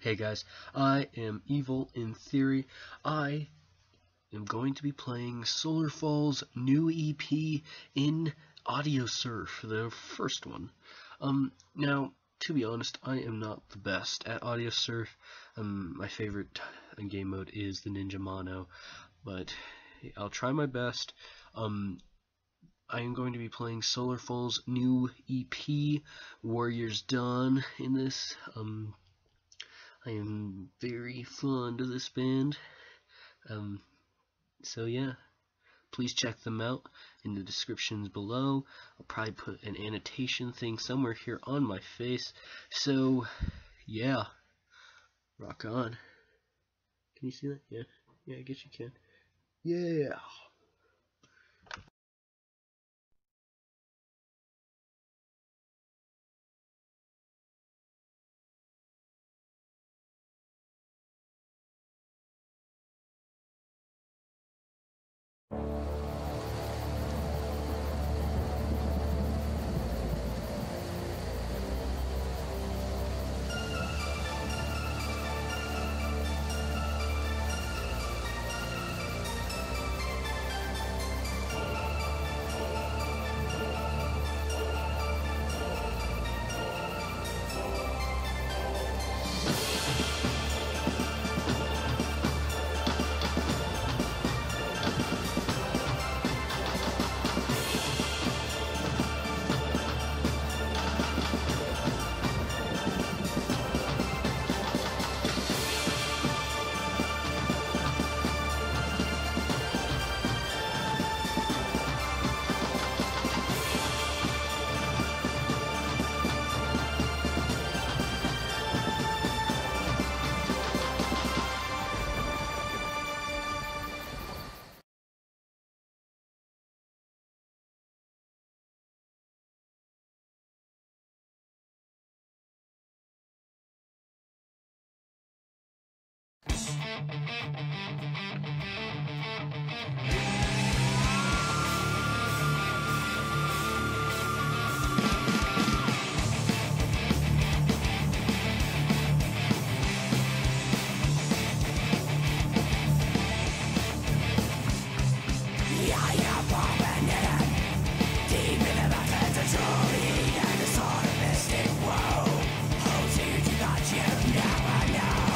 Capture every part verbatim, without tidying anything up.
Hey guys, I am Evil in Theory. I am going to be playing Solar Falls' new E P in Audiosurf, the first one. Um, now, to be honest, I am not the best at Audiosurf. Um, my favorite game mode is the Ninja Mono, but I'll try my best. Um, I am going to be playing Solar Falls' new E P, Warriors Dawn, in this. Um, I am very fond of this band. Um, so yeah, please check them out in the descriptions below. I'll probably put an annotation thing somewhere here on my face. So yeah, rock on. Can you see that? Yeah, yeah, I guess you can. Yeah.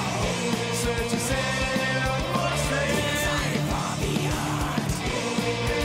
Search yourself, what's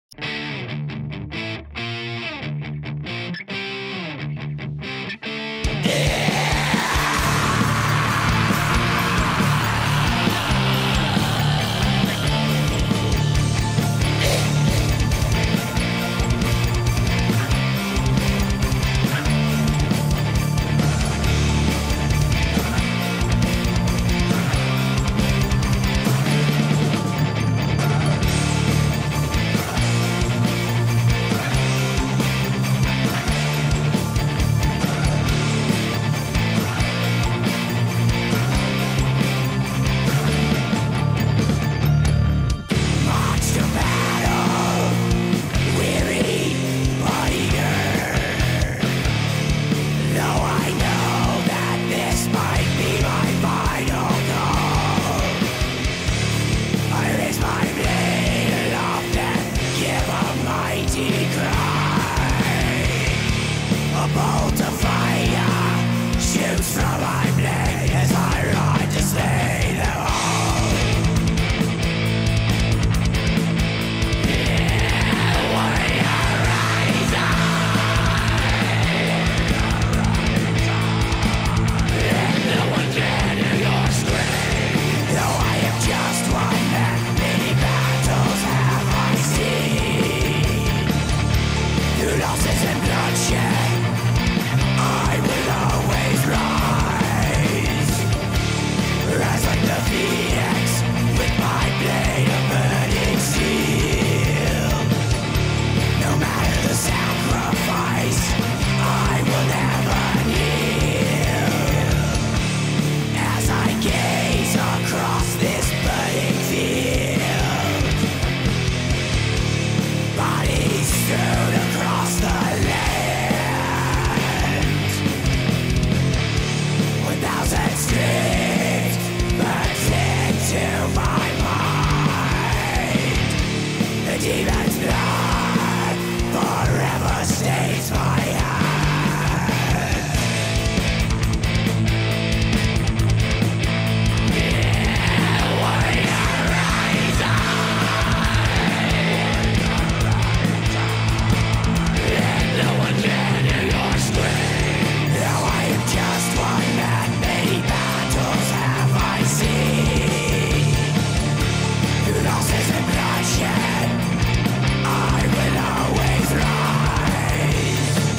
I will always rise.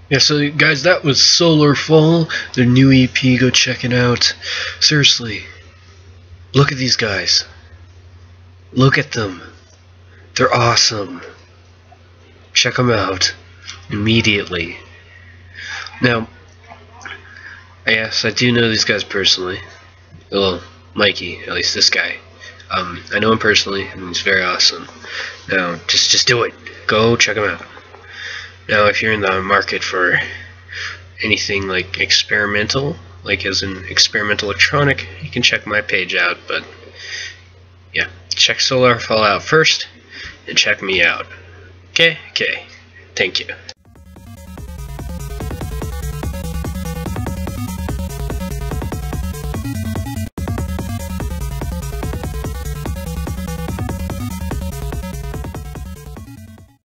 Yeah, so guys, that was Solarfall, their new E P. Go check it out. Seriously, look at these guys. Look at them. They're awesome. Check them out immediately. Now, yes, I do know these guys personally. Well, Mikey, at least this guy. Um, I know him personally, and he's very awesome. Now, just just do it. Go check him out. Now, if you're in the market for anything like experimental, like as an experimental electronic, you can check my page out. But yeah, check Solarfall out first, and check me out. Okay, okay. Thank you.